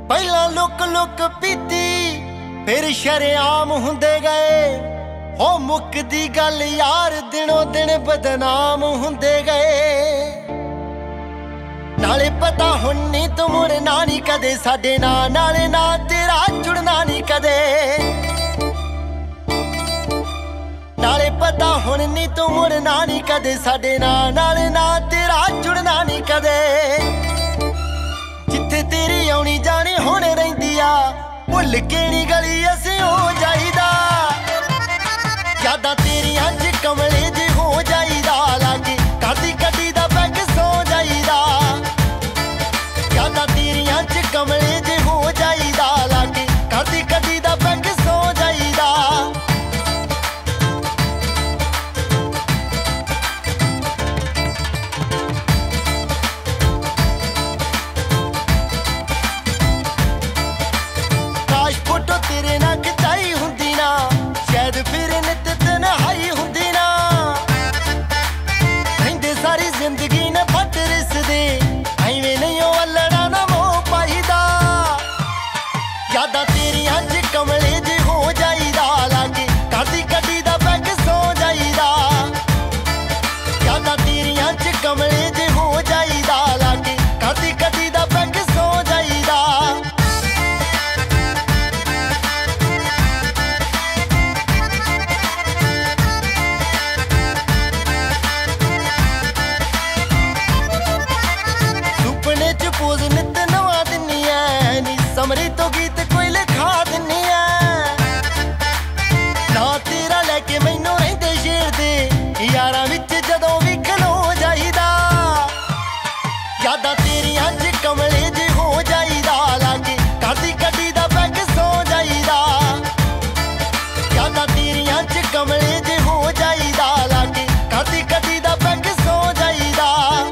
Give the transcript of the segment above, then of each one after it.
ਪਹਿਲਾਂ look look ਪੀਤੀ फिर शरेआम हुंदे गए हो मुकदी गल यार दिनों दिन बदनाम हुंदे गए नाले पता हुण नी तू मुड़ना नी कदे साडे नाले ना तेरा जुड़ना नी कदे नाले पता हुण नी तू मुड़ना नी कदे साडे नाले ना तेरा जुड़ना नी कदे जिथे तेरी आउणी जानी हुण रहिंदी आ भुल के नी गली असी हो जाईदा यादां तेरियां च कमले जे हो जाईदा लागे कदी कदी दा बैग सो जाईदा यादां तेरियां च कमले जे हो जाईदा लागे कदी कदी दा बैग सो जाईदा तेरे ना खिचाई हुंदी ना शायद फिर नित तन्हाई हुंदी ना रहिंदे सारी जिंदगी ने फट रिसदे ऐवें नहीं ओ अल्लड़ा ना मोह पाईदा यादां तेरियां च कमले जे हो जाईदा लागे कदी कदी दा बैग सो जाईदा यादां तेरियां च कमले जे हो जाईदा लागे कदी कदी दा बैग सो जाईदा पोज नित नवा दिनी है नी समरी तो गीत कोई लिखा दिनी है ना तेरा लैके मैनू रहिंदे शेर दे यारां विच जदों भी खलो जाईदा यादां तेरियां च कमले जे हो जाईदा लागे कदी कदी दा बैग सो जाईदा यादां तेरियां च कमले जे हो जाईदा लागे कदी कदी दा बैग सो जाईदा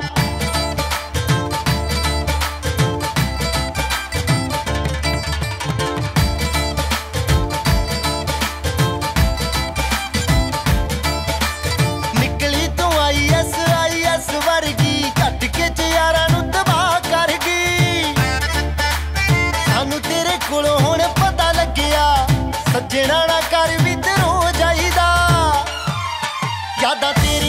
वर्गी झटके च यारां नूं तबाह कर गई सानू तेरे कोलों हुण पता लग्गिया सज्जणा ना कर भी ते रो जाईदा यादां तेरी